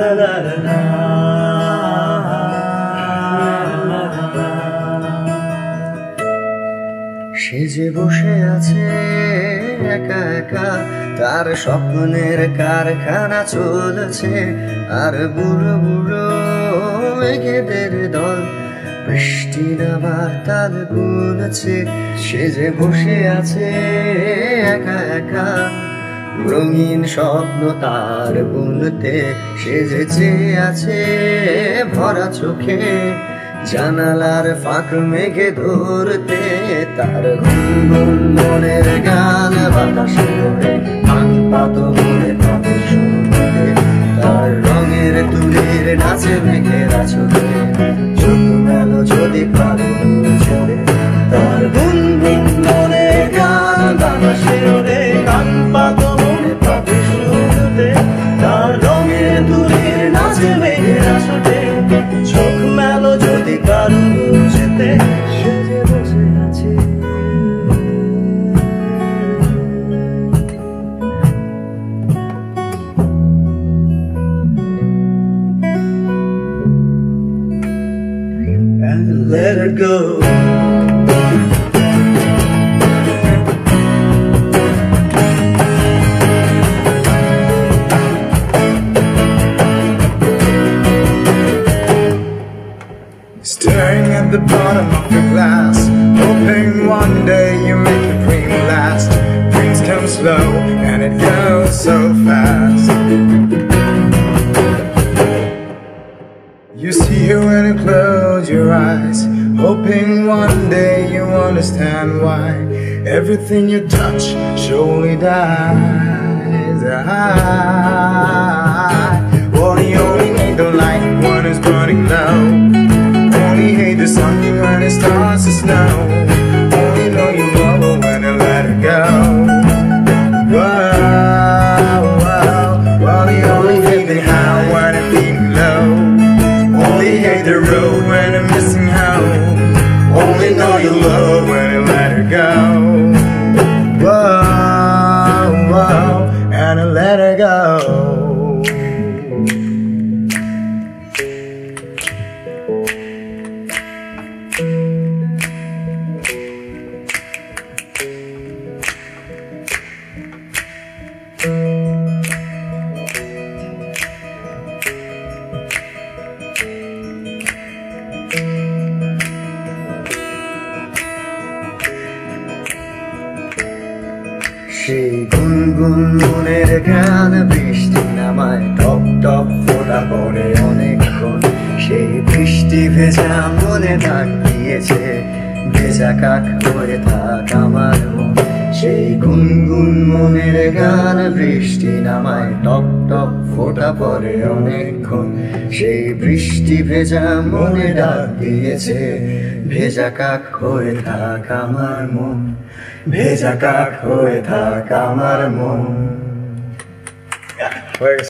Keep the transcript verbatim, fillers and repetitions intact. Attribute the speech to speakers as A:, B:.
A: la la la. সে যে বসে আছে একা একা, তার স্বপ্নের কারখানা চলছে, আর বুড়ো বুড়ো মেঘেদের দল বৃষ্টি নামার তাল গুনছে। সে যে বসে আছে একা একা, রঙিন স্বপ্ন তার বুনতে, সে যে চেয়ে আছে ভরা চোখে, জানালার ফাঁক মেঘে ধরতে। তার গুনগুন মনের গান বাতাসে ওড়ে, কান পাত মনে পাবে শুনতে। তার রঙের তুলির নাচে মেঘের আছড়ে, চোখ মেলো যদি পারো বুঝতে। তার গুনগুন মনের গান বাতাসে ওড়ে, কান পাত মনে পাবে শুনতে। তার রঙের তুলির নাচে মেঘের আছড়ে, চোখ মেলো যদি কারো বুঝতে। সে যে বসে আছে and let her go.
B: Staring at the bottom of your glass, hoping one day you make your dream last. Dreams come slow and it goes so fast. You see her when you close your eyes, hoping one day you understand why everything you touch surely dies. Ah, well, you only need the light when it's burning low. Only hate the sun when it starts to snow. Only know you love her when you let her go. Whoa, whoa. Well, you only hate the how when it's being low. Only hate the road when you're missing home. Only know you love when you let her go. Whoa, whoa, and I let her go.
A: সেই গুনগুন মনের গান বৃষ্টি নামায়, top top ফোঁটা পড়ে অনেকক্ষণ। সেই বৃষ্টি ভেজা মনে দাগ দিয়েছে, ভেজা কাক হয়ে থাক আমার মন। সেই গুনগুন মনের গান বৃষ্টি নামায়, টপ টপ ফোঁটা পড়ে অনেকক্ষণ। সেই বৃষ্টি ভেজা মনে দাগ দিয়েছে, ভেজা কাক হয়ে থাক আমার মন। ভেজা কাক হয়ে থাক আমার মন।